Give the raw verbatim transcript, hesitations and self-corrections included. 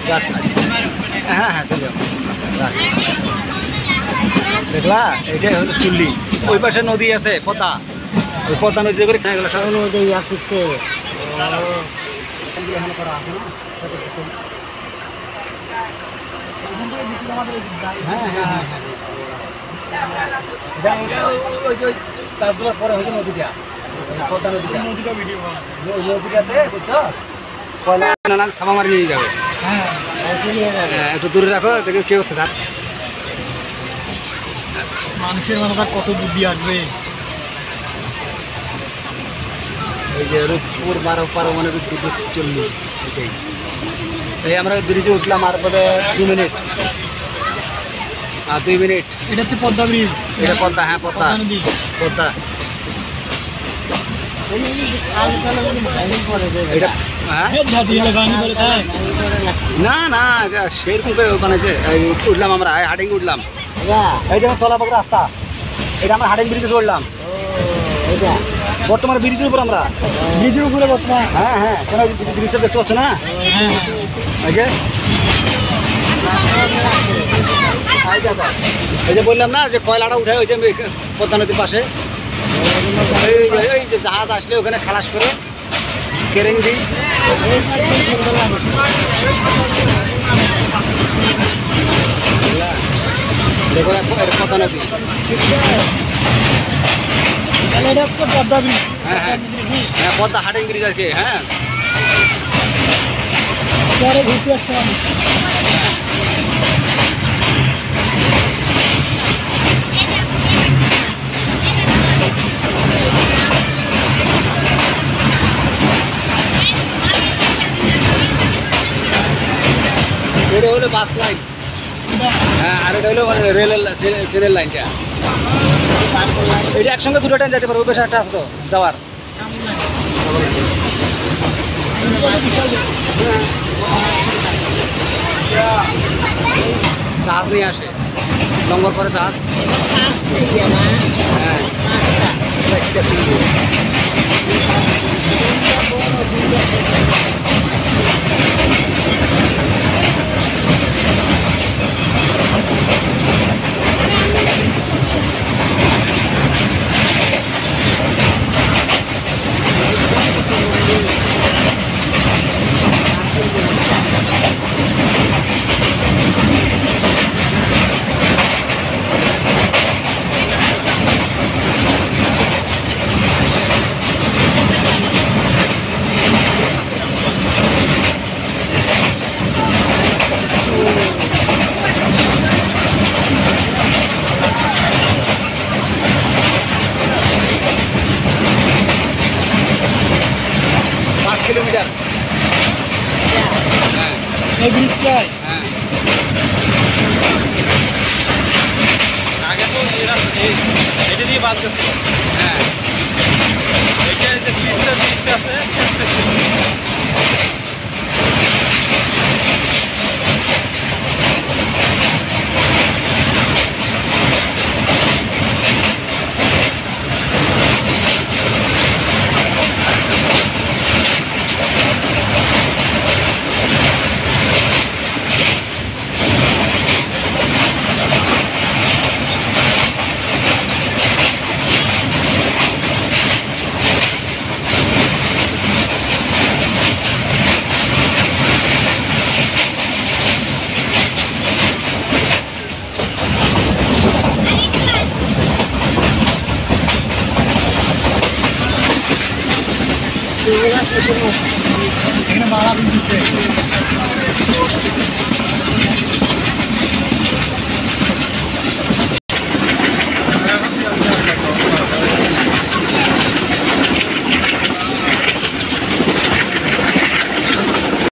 গাছ আছে। হ্যাঁ হ্যাঁ চলে যাবো। দেখলা এইটাই হলো চুল্লি, ওই পাশে নদী আছে পদ্মা, ওই পদ্মা নদী করে এগুলো সব নদী আসছে। হ্যাঁ হ্যাঁ হ্যাঁ তারপরে পরে হয়েছে নদীটা, পদ্মা নদীটা, নদীটাতে বুঝছো কয়লা নানান থামা মারি নিয়ে যাবে। হ্যাঁ একটু দূরে রাখো, দেখে কেউ আছে। মানুষের মাথায় কত বুদ্ধি আসবে। এই যে রূপপুর বারো পারমাণবিক বিদ্যুৎ চল্লি, এটাই। এই আমরা ব্রিজে উঠলাম আর পরে দু মিনিট আর দুই মিনিট। এটা হচ্ছে পদ্মা ব্রিজ, এটা পদ্মা। হ্যাঁ পদ্মা নদী, পদ্মা। না না সেরকম করে বানাইছে। উঠলাম আমরা হাটিং উঠলাম, এই যে তলাপাক রাস্তা, এটা আমরা হাটিং ব্রিজে চড়লাম। বর্তমানে ব্রিজের উপর, আমরা ব্রিজের উপরে বর্তমান। হ্যাঁ হ্যাঁ কেন ব্রিজটা দেখতে পাচ্ছ না? এই যে এই যে বললাম না যে কয়লাটা উঠে ওই যে পদ্মা নদীর পাশে, এই যে জাহাজ আসলে ওখানে খালাস করে কেরেন দিই। দেখো পদ্মা নদী, এটা হচ্ছে পদ্মা ব্রিজ। হ্যাঁ হ্যাঁ হ্যাঁ পদ্মা হাটিং ব্রিজ আছে। হ্যাঁ ঘুরতে আসছে এটা হলো বাস লাইন। হ্যাঁ আর এটা হলো রেল ট্রেনের লাইনটা। এটা একসঙ্গে দুটো ট্রেন যেতে পারে, ওই পাশে একটা আছে তো যাওয়ার। জাহাজ নিয়ে আসে, লঙ্গর করে জাহাজ। হ্যাঁ কিলোমিটার। হ্যাঁ এই ব্রিজটাই। হ্যাঁ আগে তো এটা দিয়ে বাস গেছিল। হ্যাঁ এটা যে ব্রিজটা ব্রিজটা আছে এখানে ভাড়া দিচ্ছে।